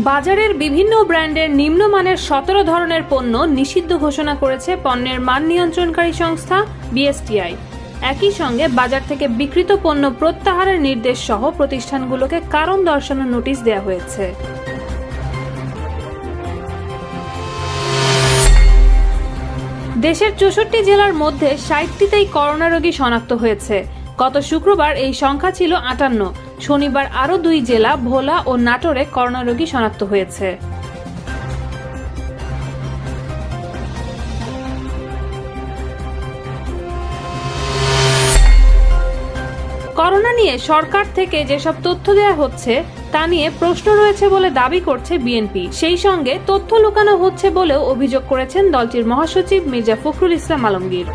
বাজারের বিভিন্ন ব্র্যান্ডের নিম্নমানের 17 ধরনের পণ্য নিষিদ্ধ ঘোষণা করেছে পণ্যের মান নিয়ন্ত্রণকারী সংস্থা বিএসটিআই। একই সঙ্গে বাজার থেকে বিক্রিত পণ্য প্রত্যাহারের নির্দেশ সহ প্রতিষ্ঠানগুলোকে কারণ দর্শানোর নোটিশ দেওয়া হয়েছে। দেশের 64 জেলার মধ্যে 60টিতেই করোনা রোগী শনাক্ত হয়েছে। গত শুক্রবার এই সংখ্যা ছিল 58। শনিবার আরও 2 জেলা ভোলা ও নাটোরে করোনা রোগী শনাক্ত হয়েছে। করোনা নিয়ে সরকার থেকে যেসব তথ্য দেওয়া হচ্ছে তা নিয়ে প্রশ্ন রয়েছে বলে দাবি করছে বিএনপি। সেই সঙ্গে তথ্য লুকানো হচ্ছে বলেও অভিযোগ করেছেন দলটির মহাসচিব মির্জা ফখরুল ইসলাম আলমগীর।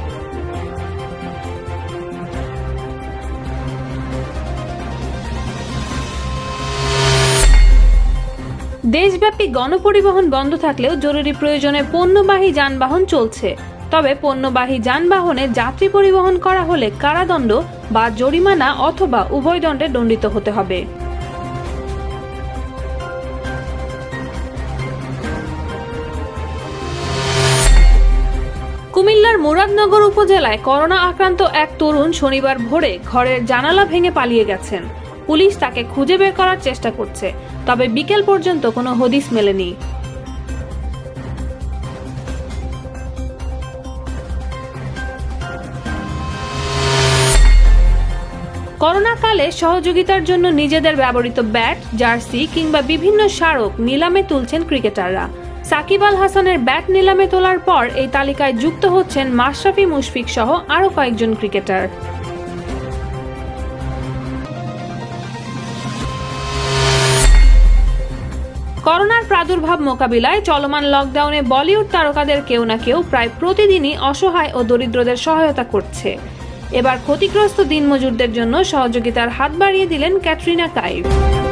দেশব্যাপী গণপরিবহন বন্ধ থাকলেও জরুরি প্রয়োজনে পণ্যবাহী যানবাহন চলছে। তবে পণ্যবাহী যানবাহনে যাত্রী পরিবহন করা হলে কারাদণ্ড বা জরিমানা অথবা উভয় দণ্ডে দণ্ডিত হতে হবে। কুমিল্লার মুরাদনগর উপজেলায় করোনা আক্রান্ত এক তরুণ শনিবার ভোরে ঘরের জানালা ভেঙে পালিয়ে গেছেন। পুলিশ তাকে খুঁজে বের করার চেষ্টা করছে, তবে বিকেল পর্যন্ত কোনো হদিস মেলেনি। করোনাকালে সহযোগিতার জন্য নিজেদের ব্যবহৃত ব্যাট, জার্সি কিংবা বিভিন্ন স্মারক নিলামে তুলছেন ক্রিকেটাররা। সাকিব আল হাসানের ব্যাট নিলামে তোলার পর এই তালিকায় যুক্ত হচ্ছেন মাশরাফি মুশফিক সহ আরও কয়েকজন ক্রিকেটার। করোনার প্রাদুর্ভাব মোকাবিলায় চলমান লকডাউনে বলিউড তারকাদের কেউ না কেউ প্রায় প্রতিদিনই অসহায় ও দরিদ্রদের সহায়তা করছে। এবার ক্ষতিগ্রস্ত দিনমজুরদের জন্য সহযোগিতার হাত বাড়িয়ে দিলেন ক্যাটরিনা কাইফ।